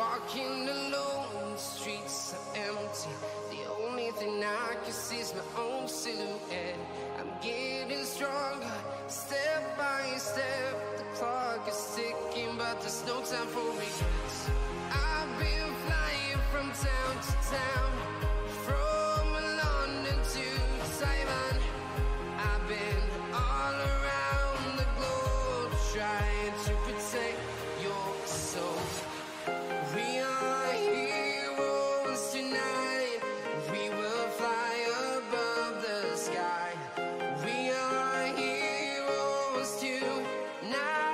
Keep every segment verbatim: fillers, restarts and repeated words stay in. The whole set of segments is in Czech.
Walking alone, the streets are empty. The only thing I can see is my own silhouette. I'm getting stronger, step by step. The clock is ticking, but there's no time for regrets. I've been flying from town to town, from London to Taiwan. I've been all around the globe, trying to protect your soul. We are heroes tonight. We will fly above the sky. We are heroes tonight.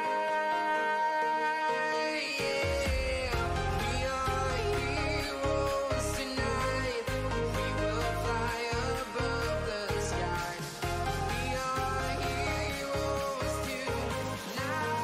Yeah. We are heroes tonight. We will fly above the sky. We are heroes tonight.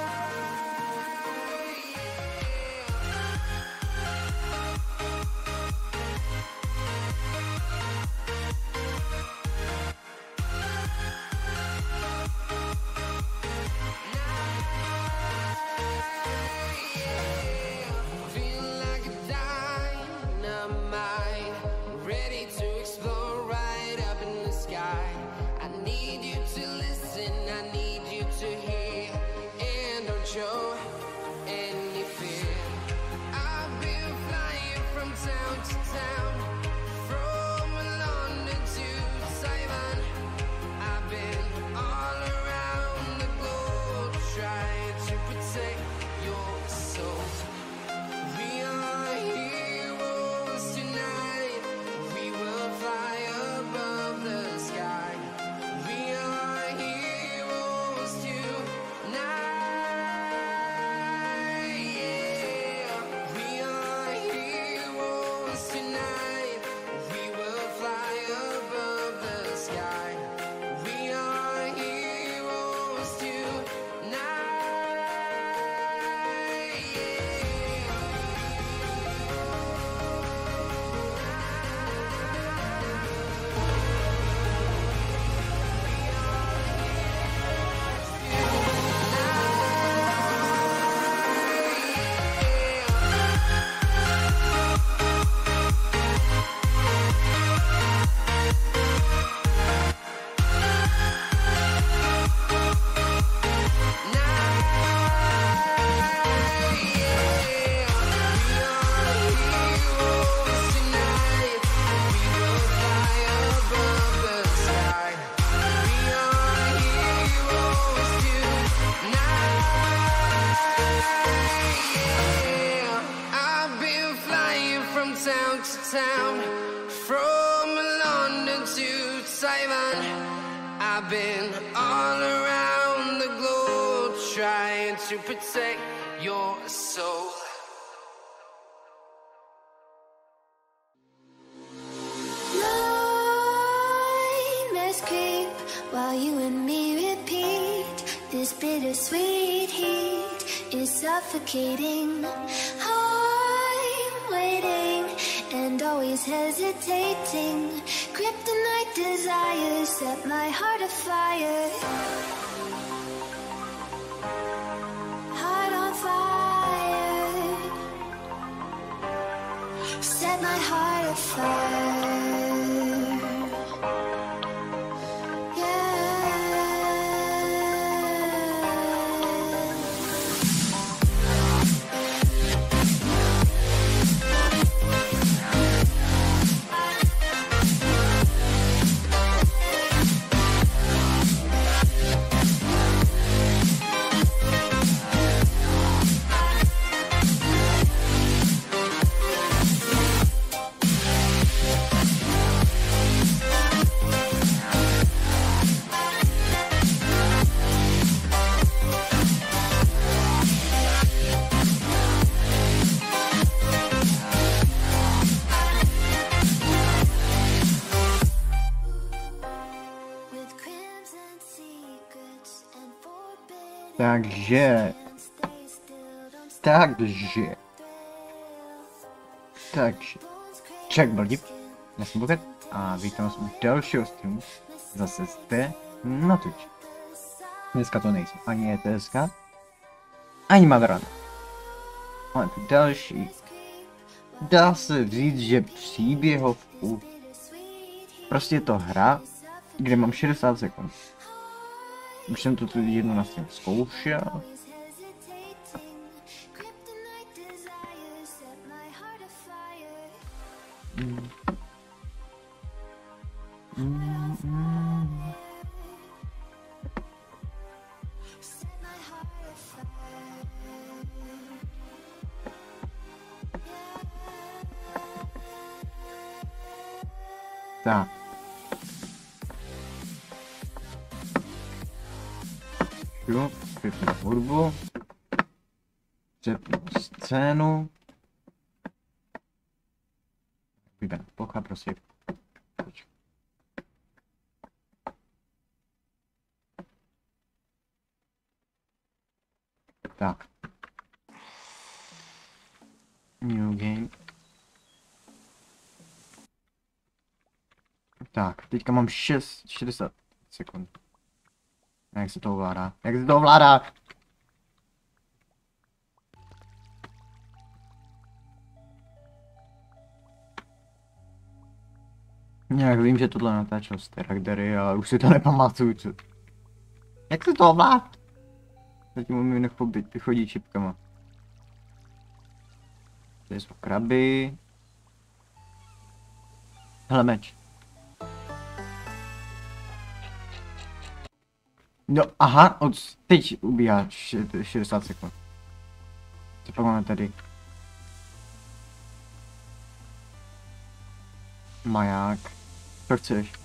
Feel like a dynamite, ready to explode right up in the sky. I need you to listen, I need you to hear, and don't show any fear. I've been flying from town to town, from London to Taiwan. I've been all around the globe, trying to protect your soul. We are heroes tonight. We will fly above the sky. We are heroes tonight. Yeah. We are heroes tonight. We will fly above the sky. We are heroes tonight. I've been flying from town to town, from London to Taiwan. I've been all around the globe, trying to protect your soul. Nightmares creep while you and me repeat. This bittersweet heat is suffocating. I'm waiting and always hesitating. Kryptonite desires set my heart afire. Heart on fire. Set my heart afire. Takže, takže, takže, Čak byl dip, já jsem Buket a vítám vás u dalšího streamu, zase zde na Twitch. Dneska to nejsou ani E T S, ani Madrona. Ale další. Dá se říct, že příběhovku. Prostě je to hra, kde mám šedesát sekund. Už jsem to tu jednu na svém zkoušel. Mm. Mm, mm. Tak. Jo, vypnu hudbu. Přepnu scénu. Vyberám plocha, prostě. Tak. New game. Tak, teďka mám šest, šedesát sekund. Jak se to ovládá? Jak se to ovládá? Nějak vím, že tohle natáčel z Teragdery, ale už si to nepamatuju, co... Jak se to ovládá? Zatím umím nechobit, chodí čipkama. Tady jsou kraby. Hele, meč. No, aha, od teď ubíhá šedesát sekund. Co pak máme tady? Maják. Co chceš?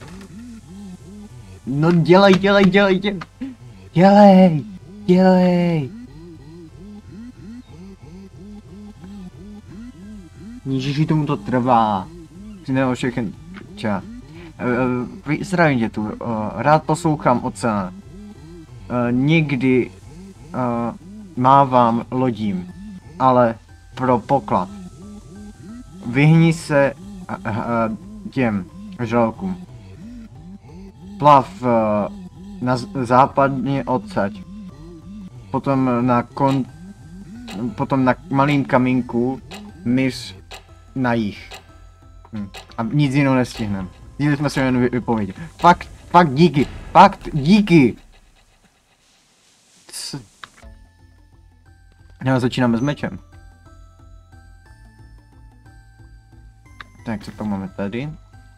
No dělej, dělej, dělej, dělej. Dělej, dělej. Ježiši, tomu to trvá. Si nebo všechny čas. Zdravím tě tu, rád poslouchám oceán. Někdy mávám lodím, ale pro poklad. Vyhni se těm žralokům. Plav na západně odsaď. Potom na kon... Potom na malým kamínku míř na jih. Hm. A nic jiného nestihneme. Díli jsme se jen vypovědět. Fakt, fakt díky, fakt díky. C... Já začínáme s mečem. Tak, co pak máme tady?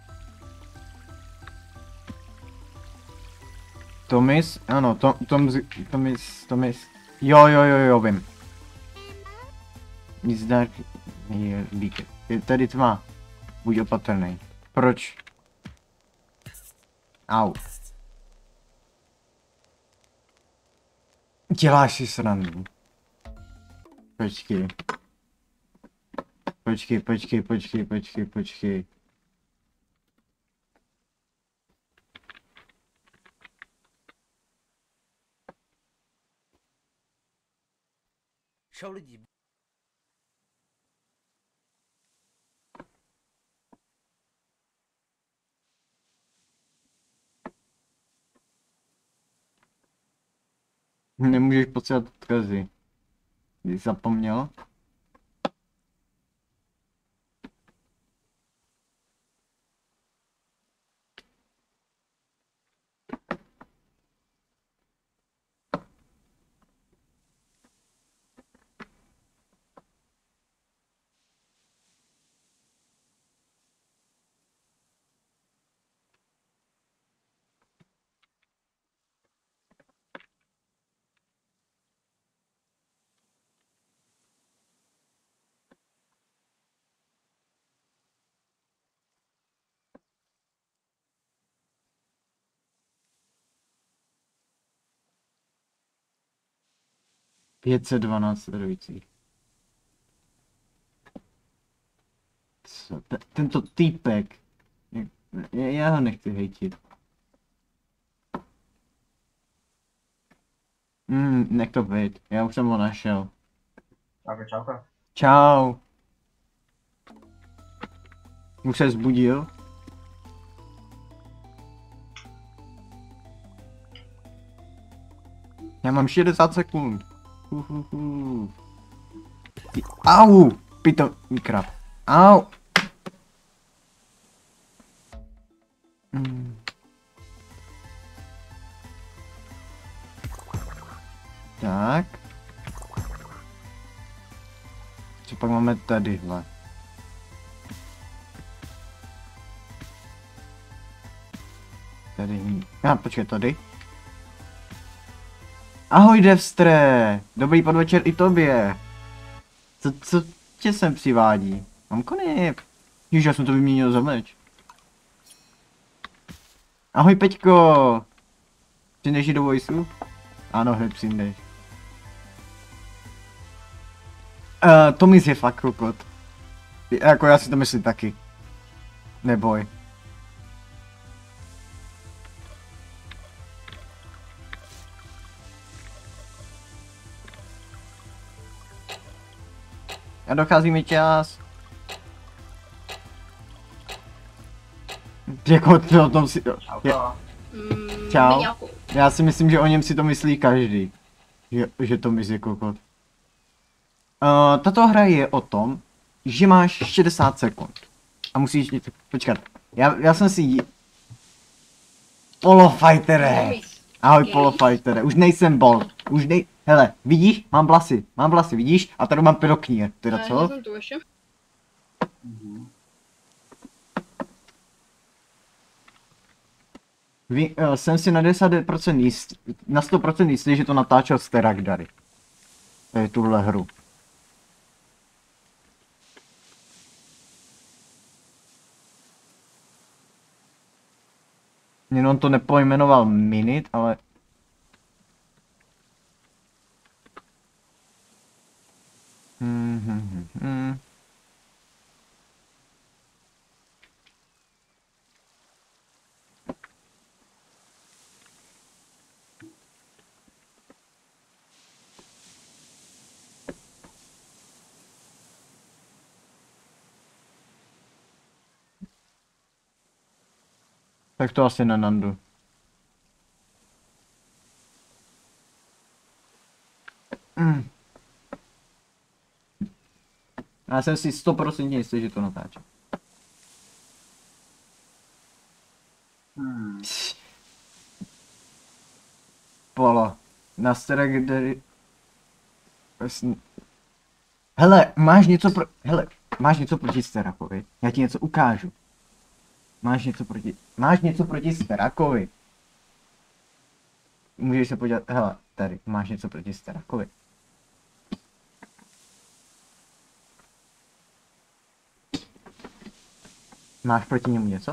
Tomis, ano, Tom, Tom, Tomis, Tomis. Jo, jo, jo, jo, vím. Nic dark je líky. Je tady tma. Buď opatrný. Proč? Au. Děláš si srandu. Počkej. Počkej, počkej, počkej, počkej, počkej. Čau lidi. Nemůžeš posílat odkazy. Jsi zapomněl? pět set dvanáct sledujících. Co? T tento týpek. Já ho nechci hejtit. Hmm, nech to být. Já už jsem ho našel. Čauka, čauka. Čau. Už se zbudil? Já mám šedesát sekund. Uhuhu. Ty, au! Pito, krab. Au! Hmm. Tak. Co pak máme tadyhle? Tady. A, ah, počkej, tady. Ahoj, Devstre! Dobrý podvečer i tobě. Co, co tě sem přivádí? Mám konip. Ježiš, já jsem to vyměnil za meč. Ahoj, Peťko! Přijdeš do voisu? Ano, hned přijdeš. Uh, Tomis je fakt kokot. Jako já si to myslím taky. Neboj. A dochází mi čas. Jako to o tom si... Je... Čau. Já si myslím, že o něm si to myslí každý. Že, že to myslí kokot. Uh, tato hra je o tom, že máš šedesát sekund. A musíš... Počkat. Já, já jsem si... Polofightere. Ahoj, Polofightere. Už nejsem bol. Už nej... Hele, vidíš? Mám vlasy. Mám vlasy, vidíš? A tady mám pyroknír. Teda co? Jsem tu ještě. Ví, uh, jsem si na deset procent jistý, na sto procent jistý, že to natáčel Sterakdary. To je tuhle hru. Jenom to nepojmenoval Minit, ale... Hmm, hmm, hmm, hmm. Tak to asi nenandu. Mm. Já jsem si sto procent jistý, že to natáčí. Hmm. Polo. Na Sterakdary... Hele, máš něco pro... Hele, máš něco proti Sterakovi? Já ti něco ukážu. Máš něco proti... Máš něco proti Sterakovi? Můžeš se podívat... Hele, tady. Máš něco proti Sterakovi? Máš proti němu něco?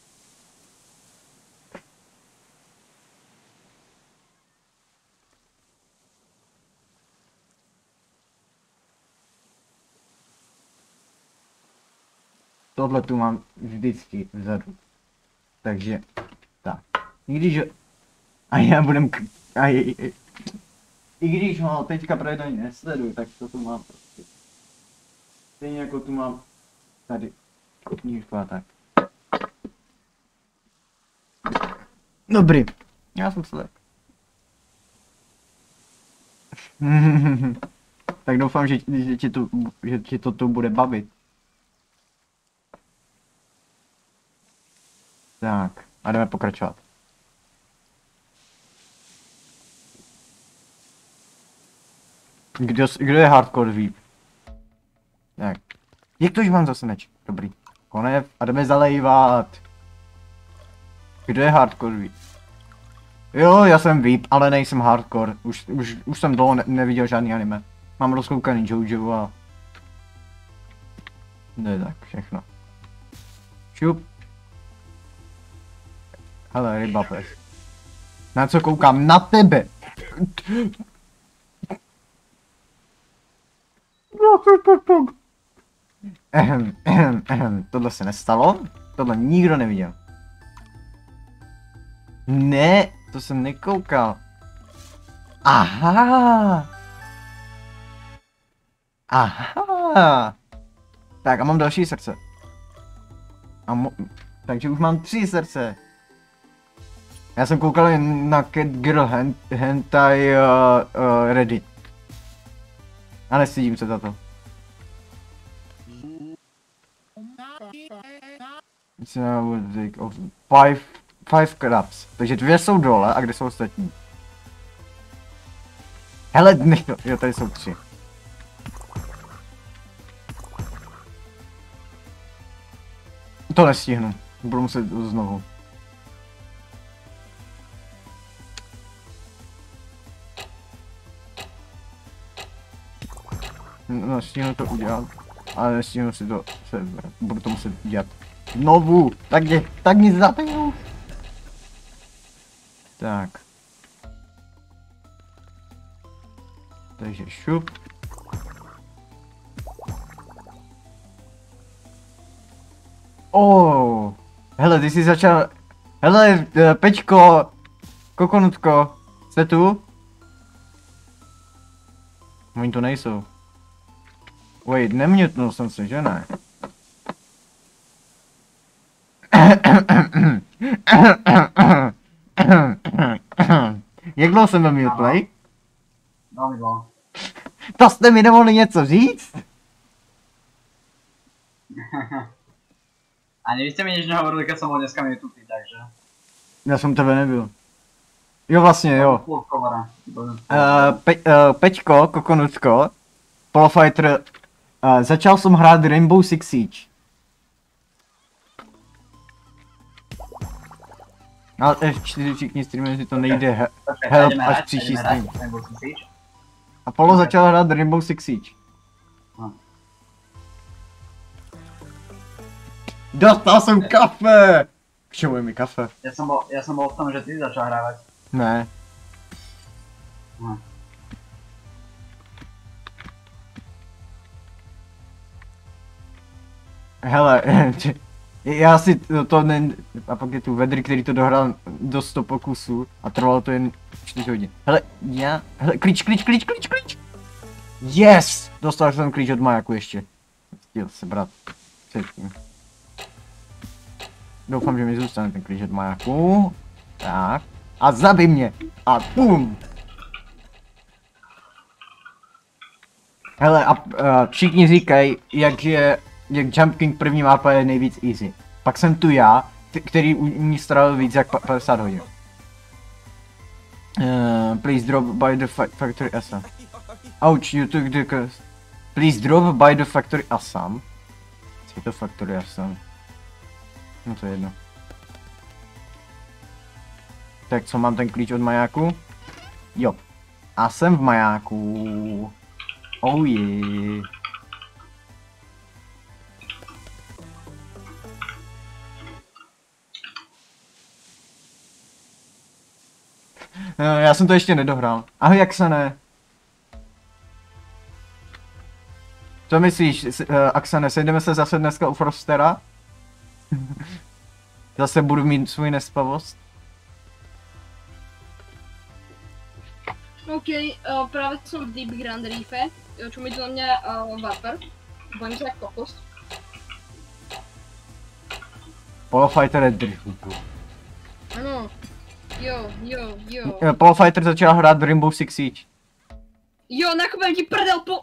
Tohle tu mám vždycky vzadu. Takže, tak. I když... A já budem... K... A je, je, I když ho teďka pravidelně nesleduju, tak to tu mám prostě. Stejně jako tu mám tady knížku a tak. Dobrý. Já jsem se tak. Tak doufám, že, že, ti to, že ti to tu bude bavit. Tak, a jdeme pokračovat. Kdo, kdo je hardcore ví? Tak. Jak to, že mám zase meč? Dobrý. Konec a jdeme zalejvat. Kdo je hardcore ví? Jo, já jsem V I P, ale nejsem hardcore. Už, už, už jsem dlouho ne neviděl žádný anime. Mám rozkoukaný Jojo a... Ne, tak všechno. Šup. Hele, ryba pes. Na co koukám? Na tebe! Ehem, ehem, ehem. Tohle se nestalo? Tohle nikdo neviděl. Ne, to jsem nekoukal. Aha! Aha! Tak a mám další srdce. A mo takže už mám tři srdce. Já jsem koukal jen na Cat Girl hen hentai uh, uh, Reddit. A nestydím se za to. of five, five crabs. Takže dvě jsou dole a kde jsou ostatní? Hele, nech to, jo, tady jsou tři. To nestihnu, budu muset znovu. No, stihnu to udělat, ale nestihnu si to sebrat, budu to muset dělat znovu, tak, je, tak nic zapiju. Tak. Takže šup. Oh, hele, ty jsi začal, hele, Pečko, Kokonutko, jste tu? Oni to nejsou. Wait, nemutnul jsem se, že ne? Jak dlouho jsem byl mutlej? Velmi dlouho. To jste mi nemohli něco říct? Ani vy jste mi nič nehovorili, keď som bol dneska mutnutý, takže... Já jsem tebe nebyl. Jo, vlastně, jo. Uh, pe uh, Pečko, Kokonutko, Polofighter, uh, začal jsem hrát Rainbow Six Siege. Ale F čtyři všichni streameři to nejde he help až příští stream. A Polo začal hrát Rainbow Six Siege. Dostal jsem kafe! K čemu je mi kafe? Já jsem bol, já jsem bol v tom, že ty začal hrávat. Ne. No. Hele, já si to, to ne... A pak je tu Vedry, který to dohrál do sto pokusů a trvalo to jen čtyři hodiny. Hele, já... Hele, klíč, klíč, klíč, klíč, klíč! Yes! Dostal jsem klíč od majaku ještě. Chtěl se brát předtím. Doufám, že mi zůstane ten klíč od majaku. Tak. A zabij mě! A bum! Hele, a uh, všichni říkají, jak je, jak Jump King první mapa je nejvíc easy. Pak jsem tu já, který u ní strávil víc jak padesát hodin. Uh, please drop by the fa factory Assam. Ouch, you took the curse. Please drop by the factory Assam. Co je to factory Assam? No to je jedno. Tak co, mám ten klíč od majáku? Jo. A jsem v majáku. Oh yeah. No, já jsem to ještě nedohrál. Ahoj, jak se ne? Co myslíš, uh, Axane, sejdeme se zase dneska u Frostera? Zase budu mít svůj nespavost? OK, uh, právě jsem v Deep Grand Reefe, čumí to na mě uh, Warper, bojím se jak kokos. Polofighter je driftu. Ano, jo, jo, jo. Polofighter začal hrát v Rainbow Six Siege. Jo, nakupím ti prdel po...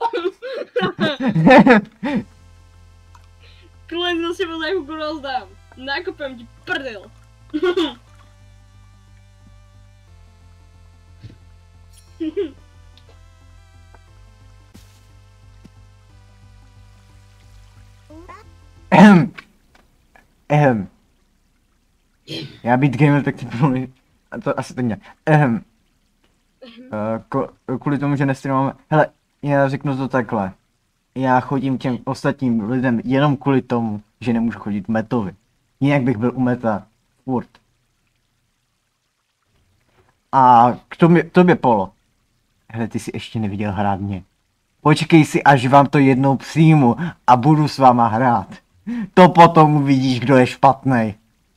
Klient zase byl jak ho rozdám. Nakupím ti prdel. Ehem. Ehem. Já být gamer, tak ty mluví. A to asi to nějak. Ehem. Uh, kvůli tomu, že nestreamujeme. Hele, já řeknu to takhle. Já chodím těm ostatním lidem jenom kvůli tomu, že nemůžu chodit metovi. Jinak bych byl u meta furt. A k tobě, tobě Polo. Hele, ty jsi ještě neviděl hrát mě. Počkej si, až vám to jednou přijmu a budu s váma hrát. To potom uvidíš, kdo je špatnej.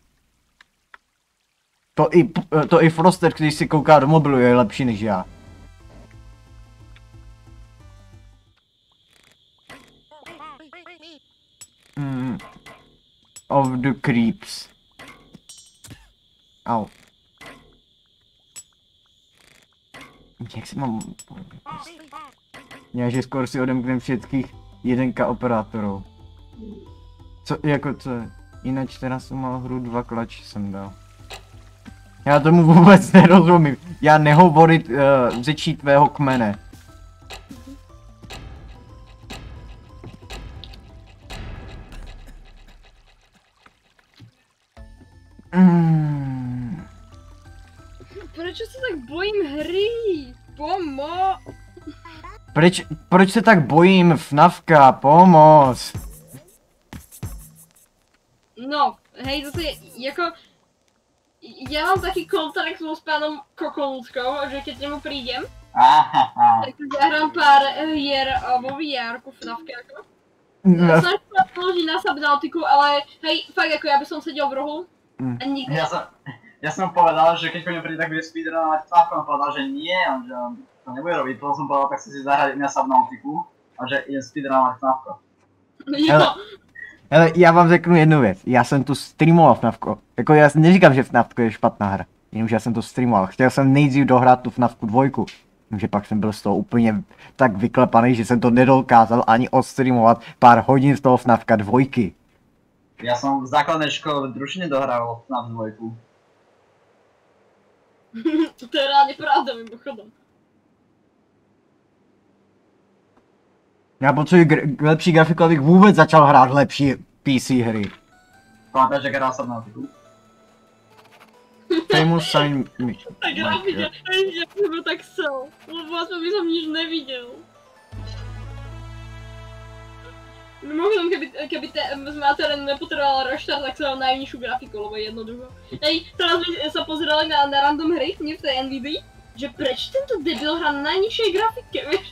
To i, to i Froster, když si kouká do mobilu, je lepší než já. Mm. Of the creeps. Au. Jak si mám... Já, že skoro si odemknem všetkých jeden ká operátorů. Co, jako co je? Jinak teda jsem mal hru dva klač jsem dal. Já tomu vůbec nerozumím. Já nehovorit uh, řečí tvého kmene. Mm. Proč se tak bojím hry? Pomo! Proč, proč se tak bojím, FNAFka, pomoc? No, hej, zase jako... Já mám taký kontrakt s pánom Kokonutkou, že keď němu prídem, Aha. tak zahrám pár hier vo vé erku FNAFka jako. No, Snažím sa položiť na Subnautiku, ale hej, fakt ako ja by som sedel v rohu a nikto. Ja som, ja som povedal, že keď po ňom príde, tak bude speedrunovať Tvávko, on povedal, že nie, on, že on to nebude robiť, potom som povedal, tak si si zahrať na Subnautiku a že idem speedrunovať Tvávko. Jo. ale já vám řeknu jednu věc, já jsem tu streamoval FNAFko, jako já neříkám, že FNAFko je špatná hra, jenomže já jsem to streamoval, chtěl jsem nejdřív dohrát tu FNAFku dvojku, že pak jsem byl z toho úplně tak vyklepaný, že jsem to nedokázal ani odstreamovat pár hodin z toho FNAFka dvojky. Ja som v základnej škole v družine dohrával FNAF dvojku. To je reálně pravda mimochodem. Já potřebuji gr- lepší grafiku, abych vůbec začal hrát lepší P C hry. Pamätáš, jak hral Subnautiku? Famous sign me. Tak já viděl, že jsem byl tak sel, lebo aspoň by som nič neviděl. Mimochodom, keby, keby te, Materen nepotreboval reštart, tak sa dal najnižšiu grafiku, lebo jednoducho. Hej, teraz sme sa pozerali na, na random hry, nie v tej N V D, že preč tento debil hrá na najnižšej grafike, vieš?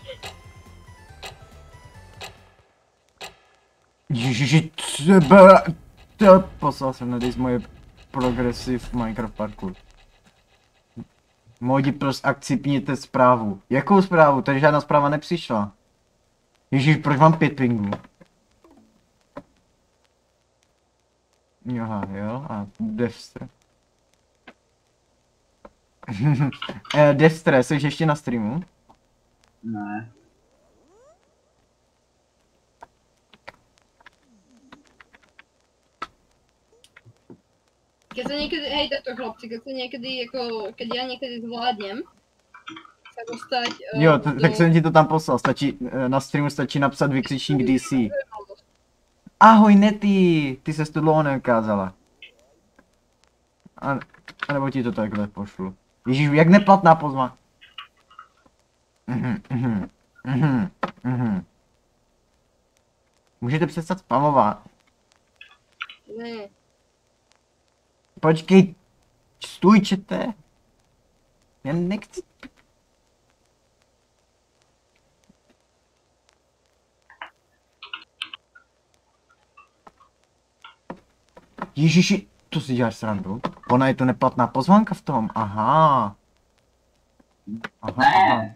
Ježiši, třeba... To poslal jsem nadejš moje progressive Minecraft parkour. Modi, prosím, akceptněte zprávu. Jakou zprávu? Tady žádná zpráva nepřišla. Ježíš, proč mám pět pingů? Aha, jo, a Devstre. eh, Devstre, jsi ještě na streamu? Ne. Keď sa niekedy, hej takto chlapci, keď sa niekedy, ako, keď ja niekedy zvládnem sa dostať... Uh, Jo, t- tak jsem ti to tam poslal, stačí, eh, na streamu stačí napsat vykřičník D C. Ahoj Nety, ty ses tu dlouho neukázala. A, a nebo ti to takhle pošlu. Ježíš, jak neplatná pozva. Mhm, mhm, mhm, mhm. Můžete přestat spamovat. Ne. Počkej, stůj čete. Já nechci. Ježiši, to si děláš srandu? Ona je to neplatná pozvánka v tom, aha. Aha, aha. Ne.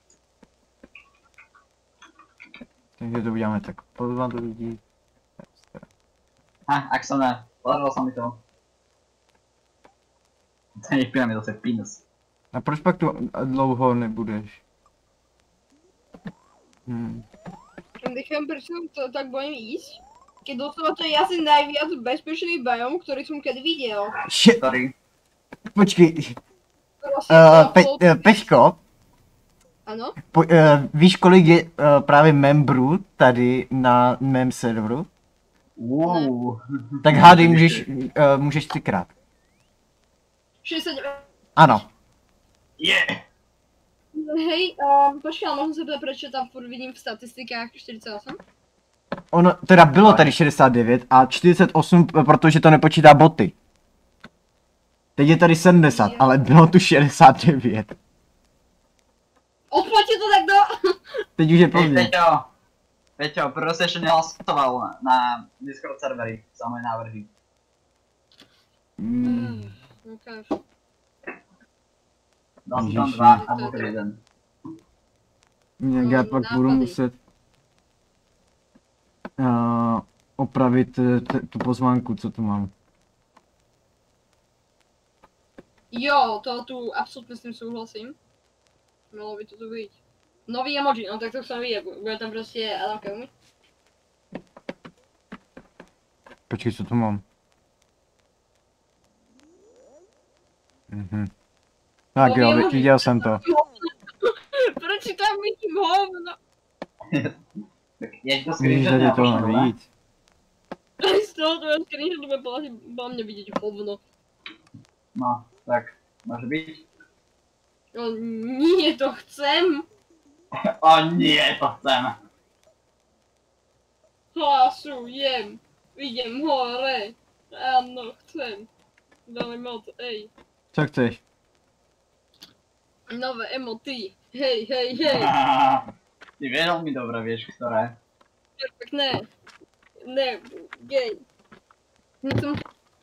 Takže to uděláme tak, pozvám to lidí. Ha, ak som ne. Podarilo sa mi to. To nechpína mi zase penis. A proč pak tu dlouho nebudeš? Hmm. Nechápem, prečo som to tak bojím ísť. Keď doslova to je asi najviac bezpečný biom, ktorý som kedy videl. Še- Sorry. Počkej, Proste uh, to pe- bolo- uh, Peško, Ano? po- uh, víš kolik je uh, právě membrů tady na mém serveru? Uuu. Tak hádej, můžeš, uh, můžeš třikrát. šesťdesiatdeväť. Ano. Yeah. Hej, um, počkej, ale možno sa pýtať, prečo tam furt vidím v statistikách štyridsaťosem? Ono teda bylo tady šedesát devět a čtyřicet osm, protože to nepočítá boty. Teď je tady sedmdesát, ale bylo tu šedesát devět. Odplaťte to tak do... Teď už je Hej, pozdě. Peťo. Peťo, proste ešte nehlasoval na Discord servery za moje návrhy. Mm. Ukáž. Dal som tam Ježiši. dva a bol jeden. Jak já pak budu Nápady. muset uh, opravit uh, t- tu pozvánku, co tu mám. Jo, to tu absolútne s tým súhlasím. Malo by to tu byť. Nový emoji, no tak to som videl, bude tam proste Adam Kelmy. Počkej, co tu mám? Mhm. Tak jo, vi- viděl jsem to. Proč tam vidím hovno? Tak je to Můžeš screenshot tady to nepošlu, ne? víc. Z toho tvého screenshotu by bylo, bylo mě vidět hovno. No, tak, může být. No nie, to chcem. O nie, to chceme. Hlasujem. Idem hore. Áno, chcem. Veľmi moc, ej. Co chceš? Nové emoty. Hej, hej, hej. Ty veľmi dobre vieš, ktoré. Tak ne. Ne, gej. Nechcem...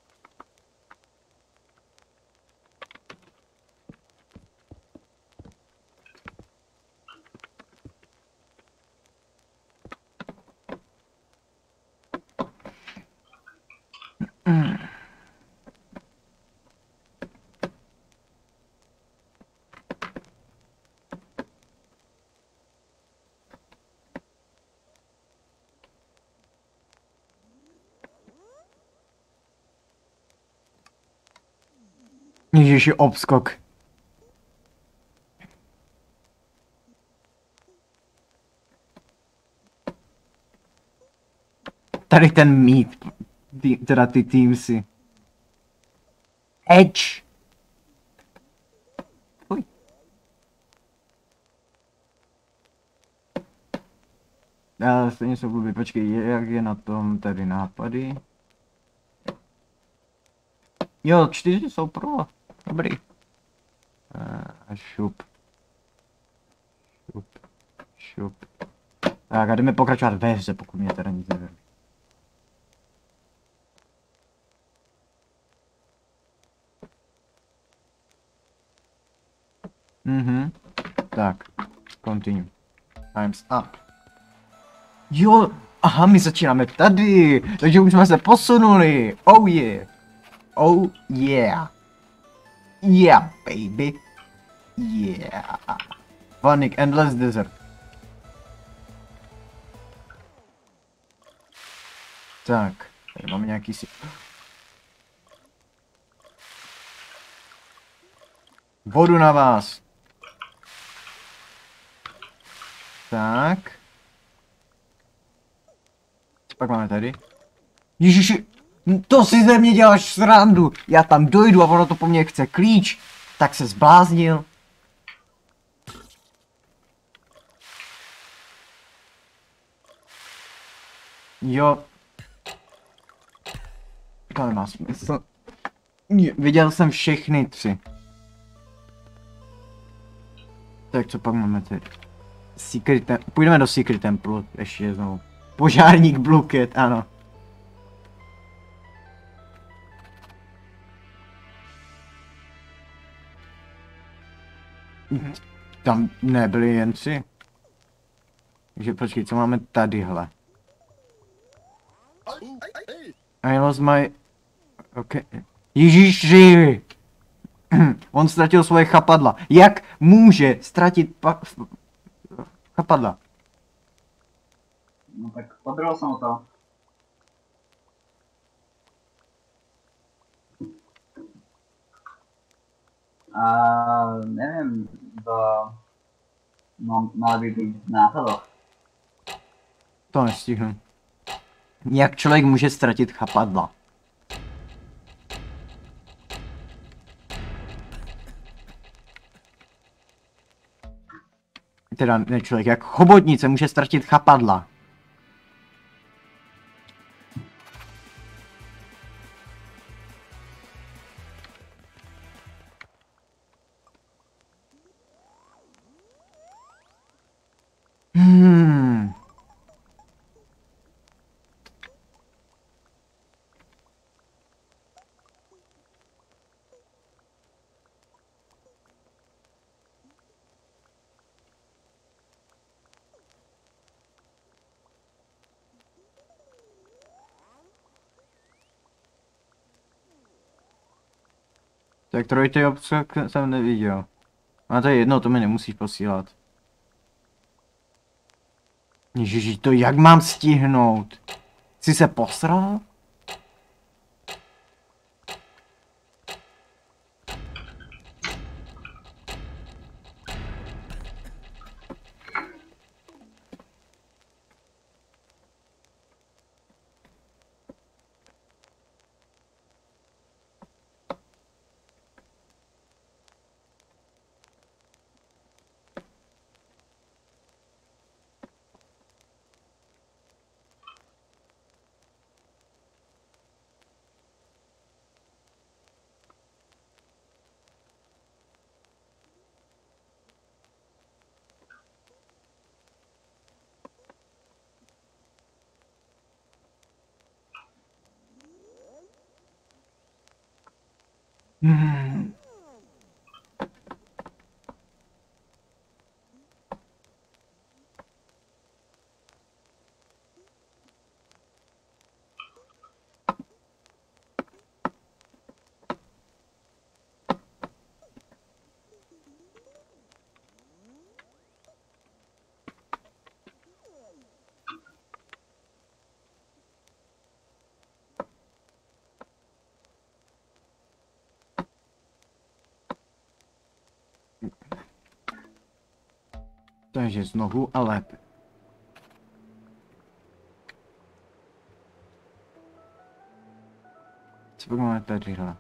Ježiši, obskok. Tady ten mít, ty, teda ty teamsy. Edge. Uj. Já stejně jsou blbý, počkej, jak je na tom tady nápady? Jo, čtyři jsou pro. Dobrý. A šup. Šup. Šup. Tak a jdeme pokračovat ve hře, pokud mě teda nic nevím. Mhm. Tak. Continue. Time's up. Jo, aha, my začínáme tady, takže už jsme se posunuli. Oh yeah. Oh yeah. Yeah, baby. Yeah. Vanik Endless Desert. Tak, tady máme nějaký si... Vodu na vás. Tak. Co pak máme tady? Ježiši, to si ze mě děláš srandu. Já tam dojdu a ono to po mně chce klíč. Tak se zbláznil. Jo. To nemá smysl. Viděl jsem všechny tři. Tak co pak máme tady? Secret Tem- Půjdeme do Secret Temple ještě znovu. Požárník Bluket, ano. Tam nebyli jen tři. Takže počkej, co máme tadyhle? I lost my... Ok. Ježiši! On ztratil svoje chapadla. Jak může ztratit pa... chapadla? No tak podrel som to. A neviem, v... No, mali by byť v nápadoch. To nestihnu. Jak člověk může ztratit chapadla? Teda ne člověk, jak chobotnice může ztratit chapadla? Hmm. Tak trojitý obsah jsem neviděl. A to je jedno, to mi nemusíš posílat. Ježiši, to jak mám stihnout? Jsi se posral? Hmm. Takže znovu a lépe. Co pak máme tady hra?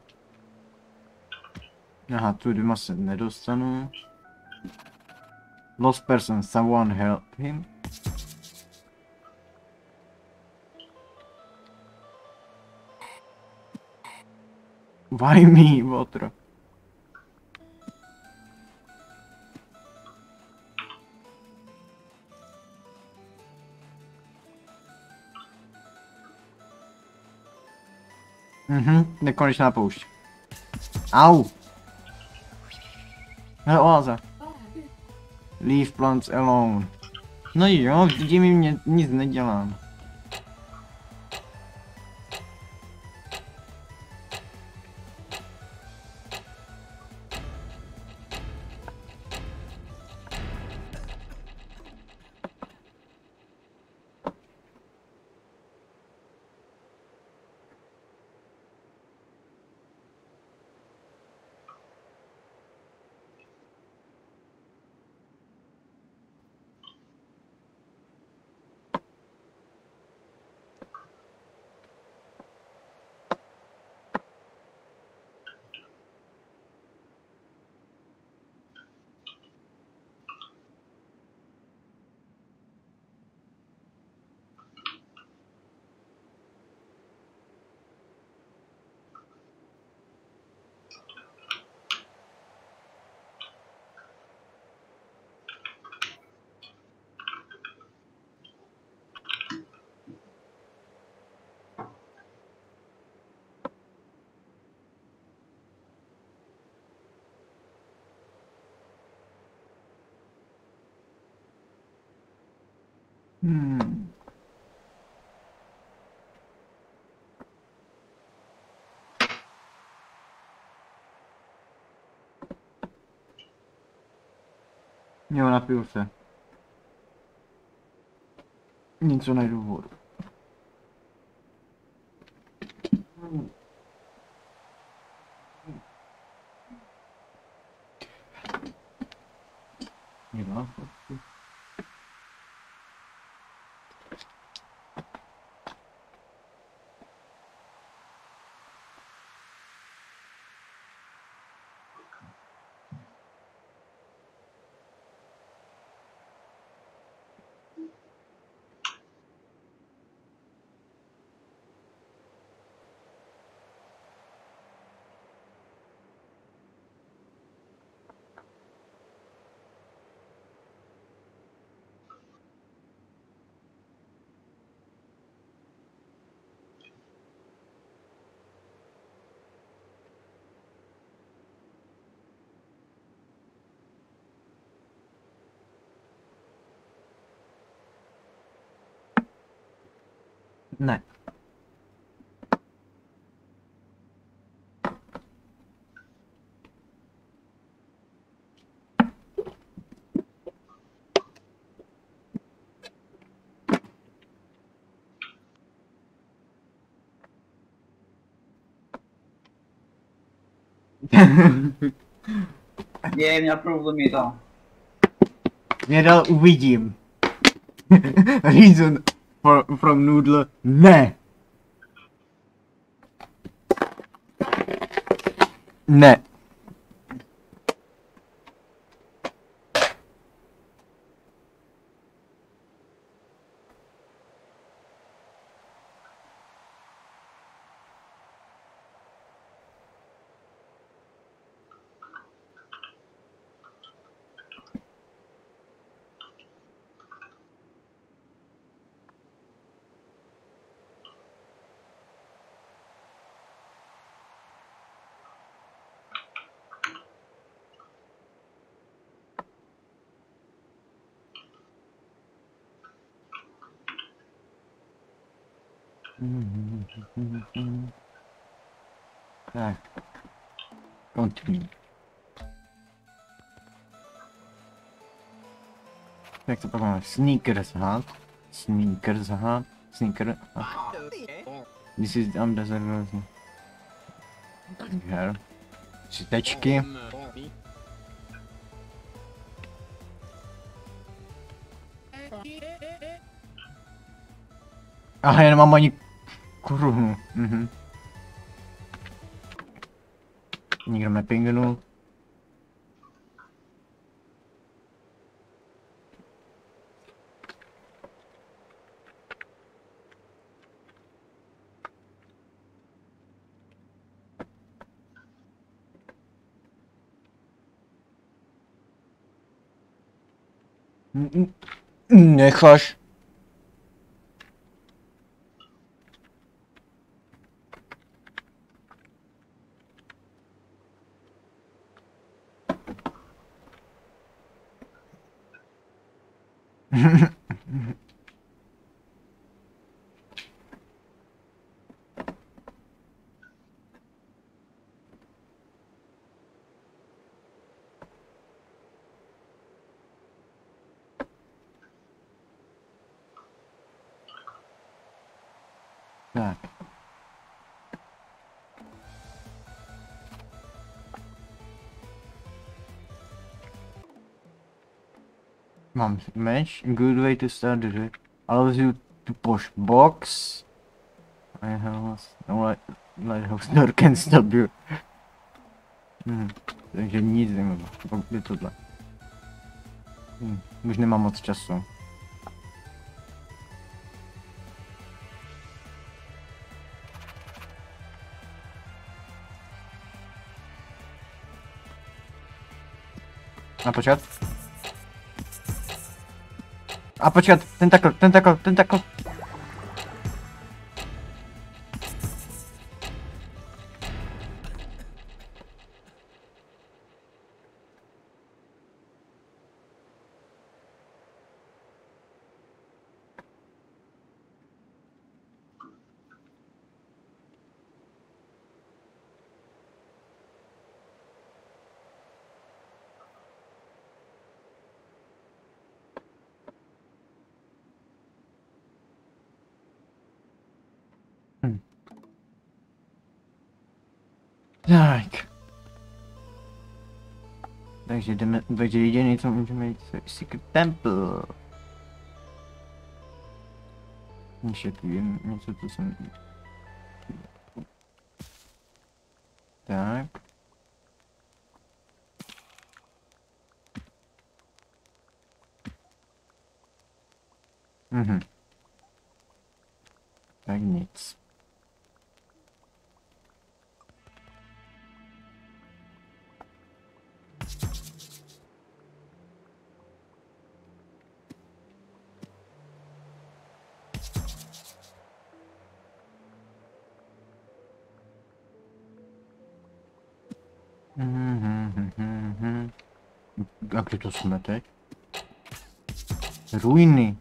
Aha, tu dvěma se nedostanu. Lost person, someone help him. Why me, water? Mhm, nekonečná poušť. Au! Hele, oáza. Leave plants alone. No jo, vždyť mi mě nic nedělám. Hmm. Jo, napiju se. Něco najdu vodu. Jo. Ne. Je, měl problémy tam. Mě dal uvidím. Reason for, from Noodle. Ne. Ne. Tak. Continue. Jak to pak máme? Sneakers hat. Sneakers hat. Sneaker hat. This is um desert rose. Here. Tři tečky. Aha, já nemám ani korunu. Mhm. Nikdo nepingnul. Necháš. Tak. Mám mesh. Good way to start the day. Allows you to push box. I have no light, lighthouse door can stop you. Hmm. Takže nic nemám. Pak je tohle. Hmm. Už nemám moc času. A počkat. A počkat, ten takl, ten takl, ten takl. Hm. Tak. Takže jdeme, takže jediný, co můžeme jít, je Secret Temple. Ještě tu jen něco, co jsem... Tak. Mhm. Tak nic. Mhm. A kde to jsme teď? Ruiny.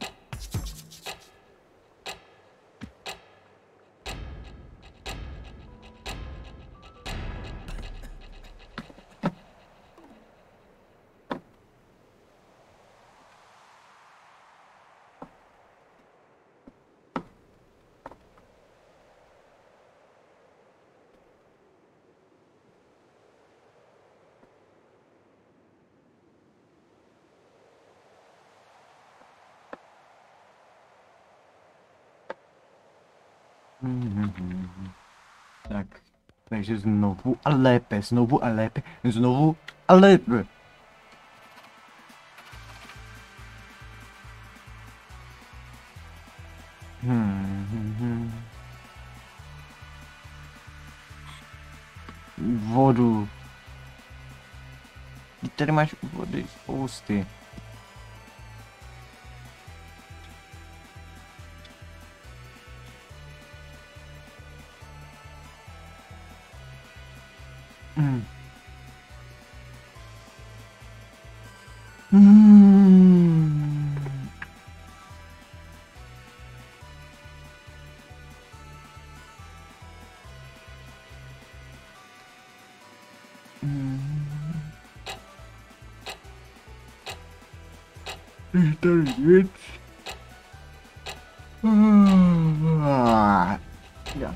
Mm-hmm. Tak, takže znovu a lépe, znovu a lépe, znovu a lépe. Hmm. Vodu. Tady máš vody spousty. Hmm. Hmm. Je tady nic. Já.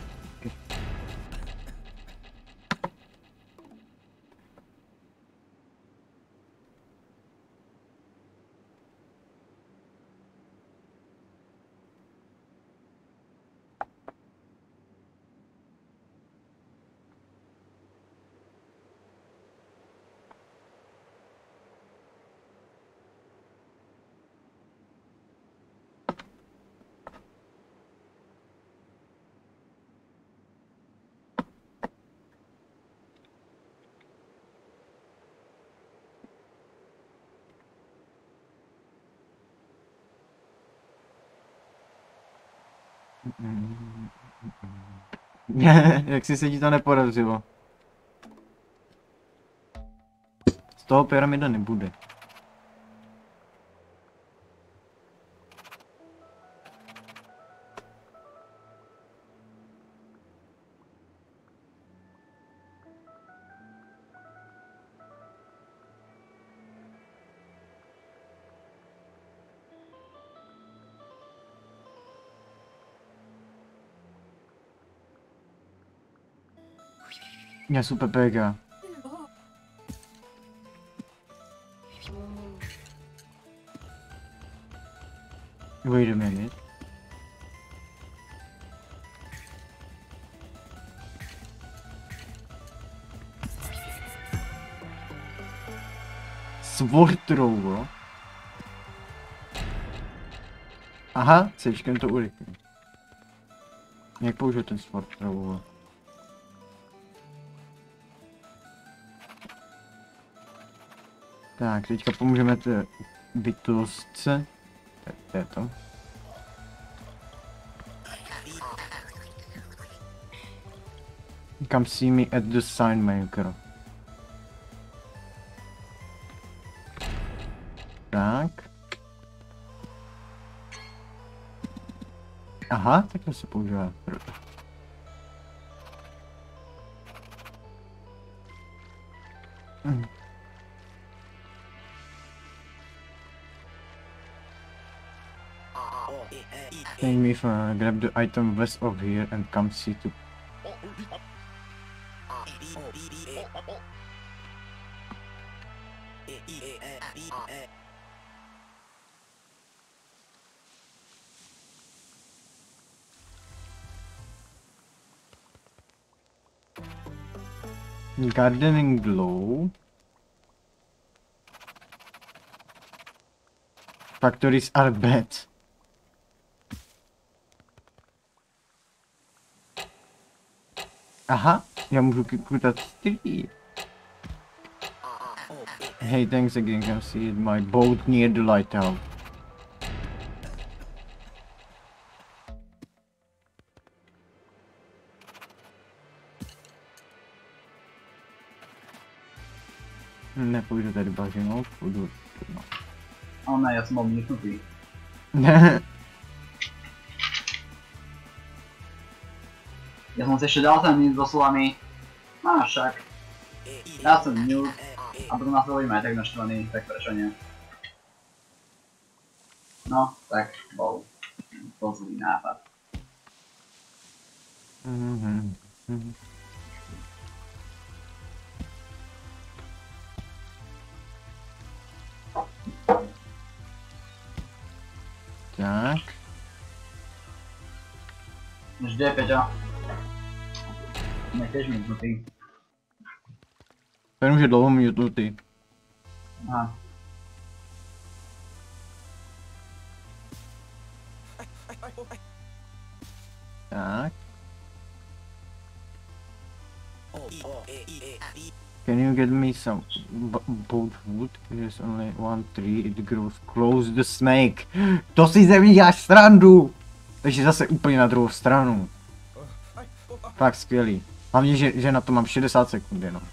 Jak si se ti to nepodařilo? Z toho pyramida nebude. Já jsem Pepega. Wait a minute. Sword throw. Aha, sečkem to urychlí. Jak použiju ten sword throw? Tak, teďka pomůžeme té bytostce. To je to. Come see me at the sign maker. Tak. Aha, takhle se používá. Hmm. Take me for grab the item west of here and come see to. Gardening glow. Factories are bad. Aha, já můžu kutat stylí. Hey, thanks again, can see my boat near the lighthouse. Nepůjdu tady bažinou, půjdu no. O ne, já jsem byl mítnutý. Já jsem se ještě dal ten nic do slamy. No však. Já jsem mute. A potom nás volí majetek naštvaný, tak proč ne? No, tak bol. To zlý nápad. Mhm. Mhm. Tak. Vždy je Peťa. Nechtěš mutnutý. Ten už je dlouho mutnutý. Aha. Tak. Can you get me some boat wood? There's only one tree, it grows close the snake. To si ze mě děláš srandu! Takže zase úplně na druhou stranu. Fakt skvělý. Hlavně, že, že na to mám šedesát sekund jenom.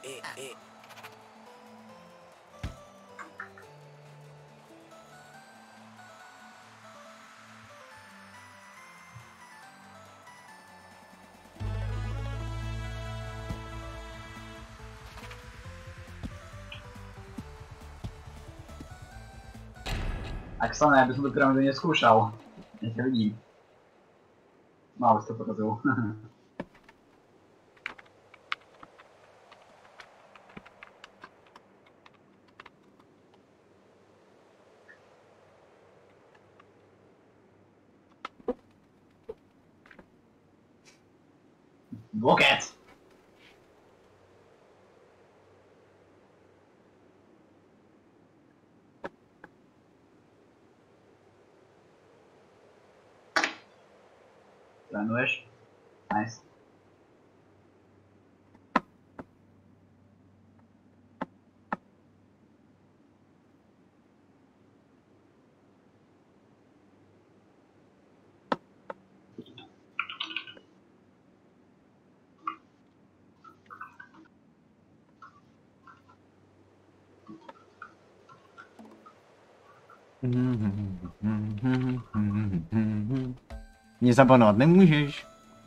Axane, abys tu pyramidu neskúšal. Já tě vidím. No, abys to pokazil. Bloket! Trénuješ? Nice. Mě zabanovat nemůžeš.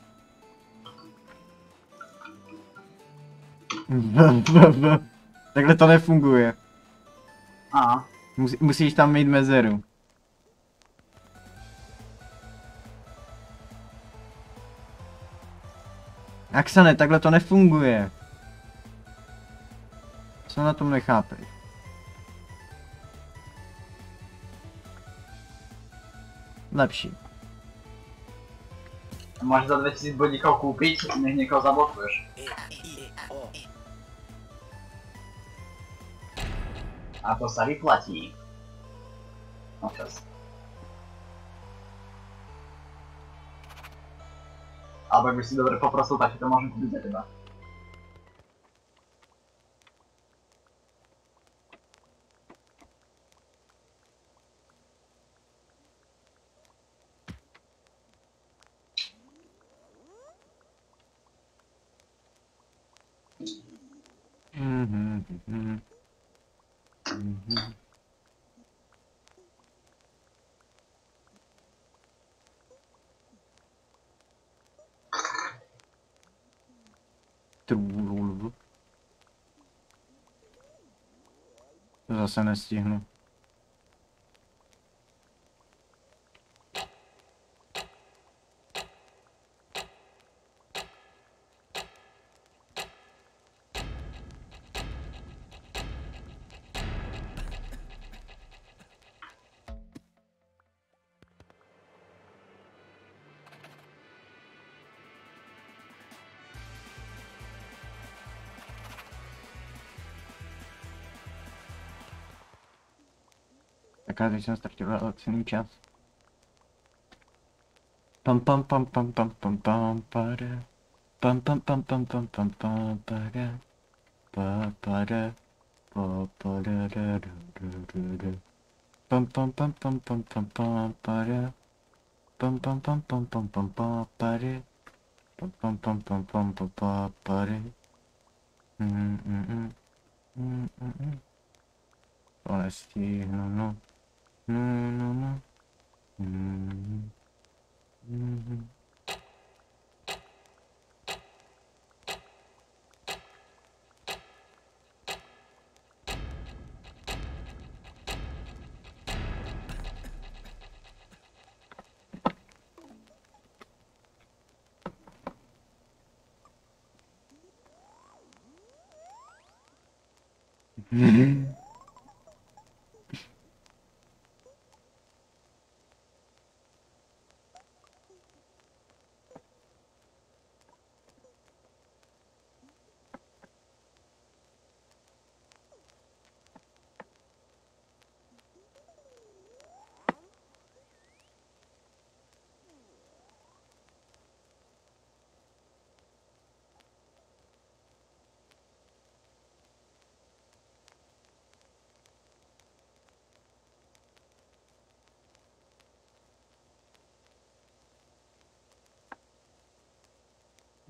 Takhle to nefunguje. Aha. Musí, musíš tam mít mezeru. Axane, takhle to nefunguje. Co na tom nechápeš? Lepší. Máš za dvě tisíce bodíkov koupit, nech někoho zablokuješ. A to se vyplatí. No čas. Alebo jak bych si dobře poprosil, tak to můžu koupit za teba. Mhm, mhm. Mhm. Trululu. To zase nestihnu. Tak a teď jsem ztratil celý čas. Pam pam pam pam pam pam pam pade. Pam pam pam pam pam pam pam pade. Pa pade. Pa pade da da da da. Pam pam pam pam pam pam pam pade. Pam pam pam pam pam pam pam pade. Pam pam pam pam pam pam pam pade. Mm mm mm. Mm mm mm. To nestihnu, no. No, no, no. Mm, mm, mm.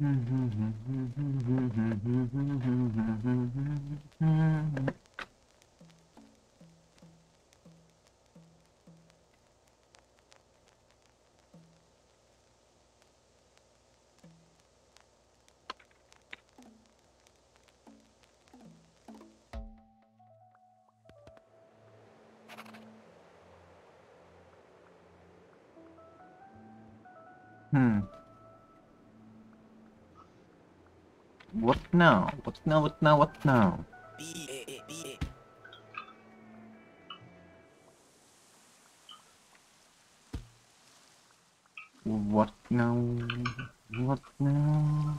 Hmm. What now? What now? What now? What now? What now? What now?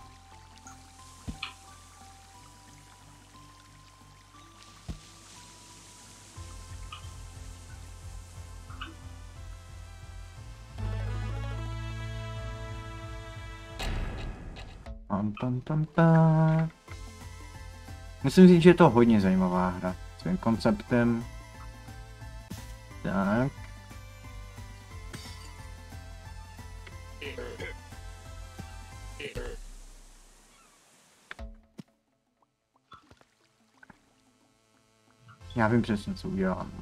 Pam, pam, pam, pam. Musím říct, že je to hodně zajímavá hra. Svým konceptem. Tak. Já vím přesně, co udělám.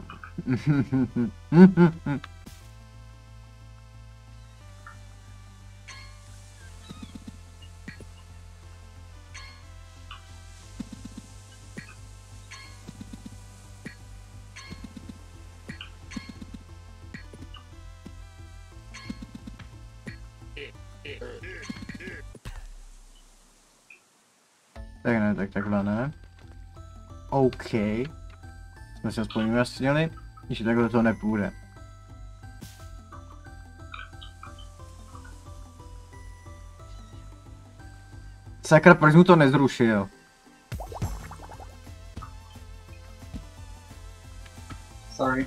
Tak ne, tak takhle ne. OK. Jsme se aspoň ujasnili, že takhle to nepůjde. Sakra, proč mu to nezrušil? Sorry.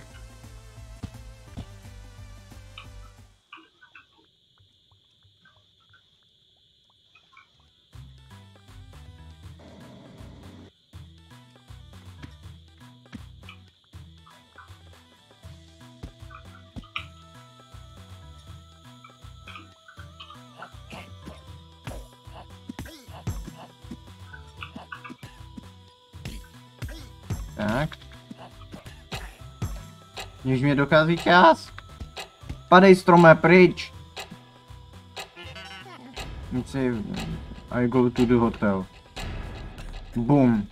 Tak. Když mě dochází čas. Padej stromé pryč. Nic si... I go to the hotel. Boom.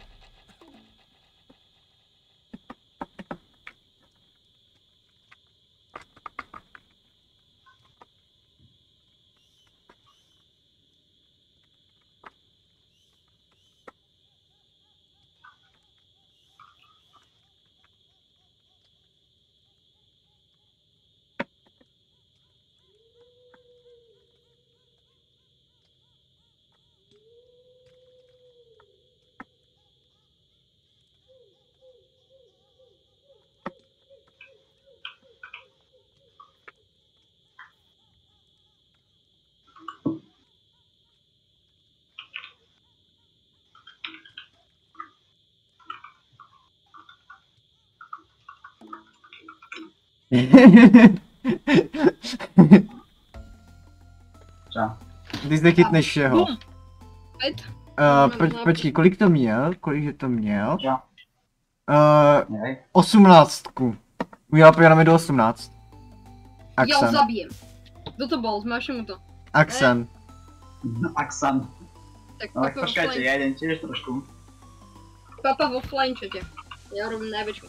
Čau. Ty zde chytneš všeho. Bum. Pojď. Uh, pe počkej, kolik to měl? Kolik je to měl? Čau. Uh, Nej. osmnáctku. Udělal pyramid do osmnáct. Já ho Axan. zabijem. Kdo to bol? Zmášem mu to. Axan. Aksan. Tak No tak papa počkajte, offline. ja idem tiež trošku. Papa v offline čete. Já robím najväčšiu.